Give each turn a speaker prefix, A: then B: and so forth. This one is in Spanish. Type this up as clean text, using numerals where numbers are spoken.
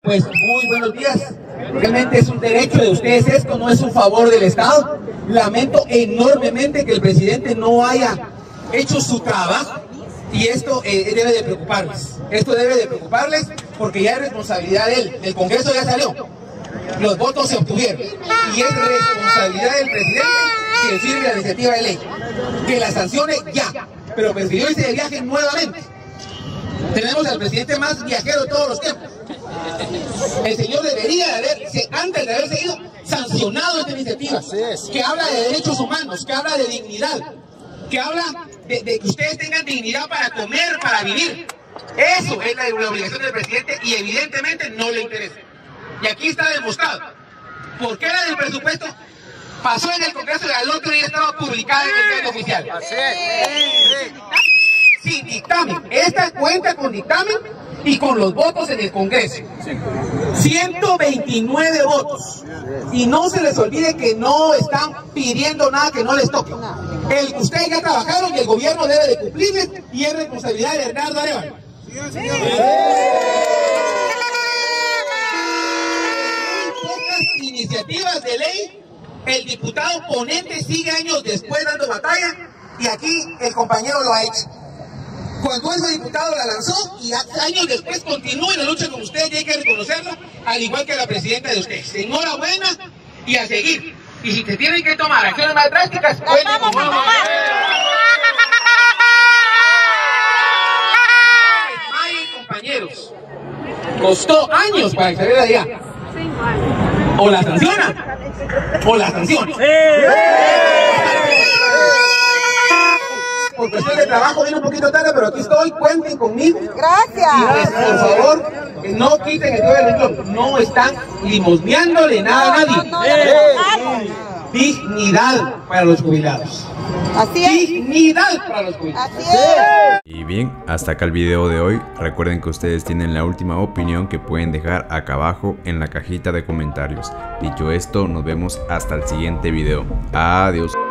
A: Pues muy buenos días. Realmente es un derecho de ustedes esto, no es un favor del Estado. Lamento enormemente que el presidente no haya hecho su trabajo y esto debe de preocuparles. Esto debe de preocuparles porque ya es responsabilidad de él. El Congreso ya salió, los votos se obtuvieron y es responsabilidad del presidente que firme la iniciativa de ley, que la sancione ya, pero prefirió irse de viaje nuevamente. Tenemos al presidente más viajero de todos los tiempos. El señor debería de haberse, antes de haberse ido, sancionado esta iniciativa, que habla de derechos humanos, que habla de dignidad, que habla de que ustedes tengan dignidad para comer, para vivir. Eso es la obligación del presidente y evidentemente no le interesa. Y aquí está demostrado. ¿Por qué la del presupuesto pasó en el Congreso y al otro día estaba publicada en el diario oficial? Sin dictamen. Esta cuenta con dictamen y con los votos en el Congreso. 129 votos. Y no se les olvide que no están pidiendo nada que no les toque. Ustedes ya trabajaron y el gobierno debe de cumplirles y es responsabilidad de Bernardo Arévalo. Pocas iniciativas de ley, el diputado ponente sigue años después dando batalla y aquí el compañero lo ha hecho. Cuando ese diputado la lanzó y años después continúa en la lucha con ustedes y hay que reconocerlo, al igual que la presidenta de ustedes. Enhorabuena y a seguir. Y si se tienen que tomar acciones más drásticas, cuenten con nosotros. Compañeros, costó años para que saliera de allá. O la sanciona, o la sanciona. Por cuestión de trabajo vine un poquito tarde, pero aquí estoy, cuenten conmigo.
B: Gracias.
A: Y pues, por favor, que no quiten el dedo del renglón. No están limosneándole nada a nadie. Dignidad para los jubilados.
B: Así es.
A: Dignidad para los jubilados.
B: Así es.
C: Y bien, hasta acá el video de hoy. Recuerden que ustedes tienen la última opinión que pueden dejar acá abajo en la cajita de comentarios. Dicho esto, nos vemos hasta el siguiente video. Adiós.